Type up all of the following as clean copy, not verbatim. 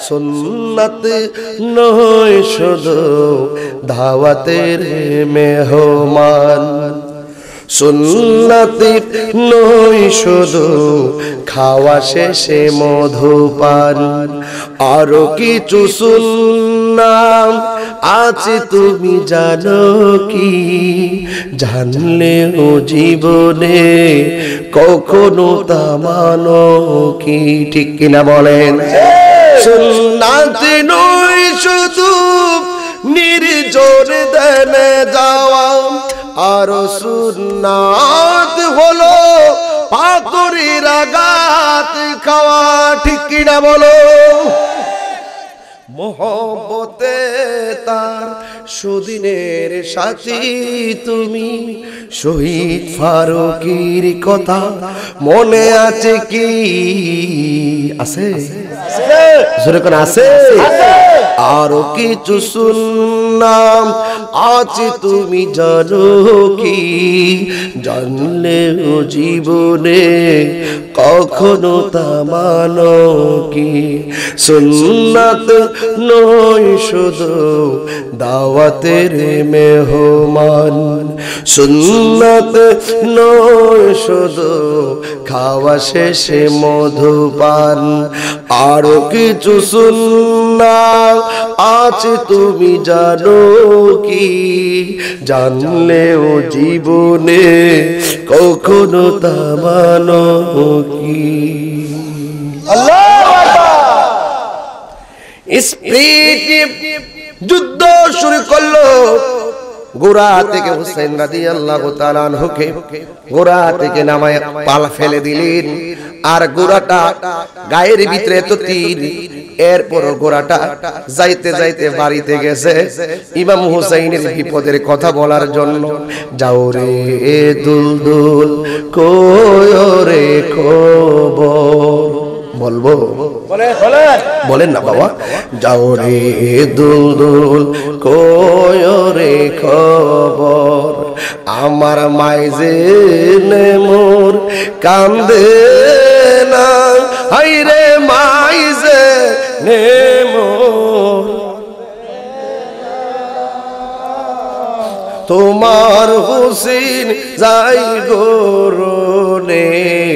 সুন্নাত নয় শুধু দাওয়াতের মেহমান, সুন্নাত নয় শুধু খাওয়া শেষে মধুপান, আরো কিছু সুন্নাত আছে তুমি জানো কি? জানলেও জীবনে কখনো তা মানো কি? ঠিক কিনা বলেন? সুন্নাত নয় শুধু নির্জন দেনে যাওয়া, আর সুন্নাত হলো পাথরের আঘাত খাওয়া। ঠিক কিনা বলো? মোহব্বতে তার সুদিনের সাথী তুমি, শহীদ ফারুকীর কথা মনে আছে কি? আছে জোরে কোন আছে? আরো কিছু সুন্নাত আছে তুমি জানো কি? জানলেও জীবনে কখনো তা মানো কি? সুন্নাত নয় শুধু দাওয়াতের মেহমান, সুন্নাত নয় শুধু খাওয়া শেষে মধুপান, আরো কিছু সুন্নাত আছে তুমি জানো কি? জানলেও জীবনে কখনো তা মানো কি? স্পিরিট যুদ্ধ শুরু করলো। গোরা থেকে হুসাইন রাদিয়াল্লাহু তাআলা আনহুকে গোরা থেকে নামায় পালা ফেলে দিলেন। আর গোরাটা গায়ের ভিতরে তো তীর, এরপর গোরাটা যাইতে যাইতে বাড়িতে গেছে ইমাম হুসাইনের বিপদের কথা বলার জন্য। যাও রে দুলদুল কই রে খবর, বলবো বলেন না বাবা। যাও রে দুলদুল কই রে খবর, আমার মাইজে মোর কান্দে না, হাই রে মাইজে মোর, তোমার হুসেন যাই গোরনে,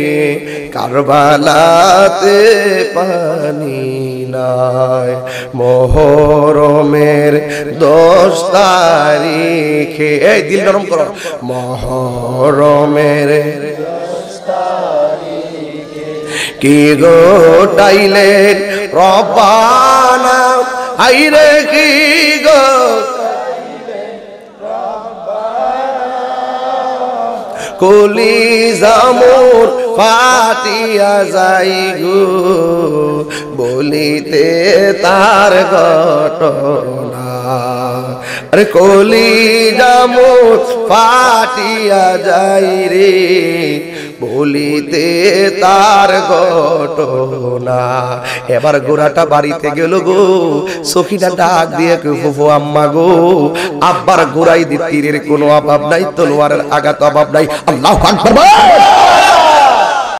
কারবালাতে পানি নাই, মুহররমের 10 তারিখে, এই দিল নরম করো, মুহররমের 10 তারিখে কি গোটাইলেন রব্বানা, আইরে কি গো কলিজা মোর ফাটিয়া যাই গো, বলিতে তার ঘটনা, আরে কলিজা মোর ফাটিয়া যাই রে, বলিতে তার ঘটনা। এবার গোরাটা বাড়িতে গেল গো, সখিনা ডাক দিয়ে ফুফু আম্মা গো, আব্বার গোরাই তীরের কোনো অভাব নাই, তলোয়ারের আঘাত অভাব নাই। আল্লাহু আকবার।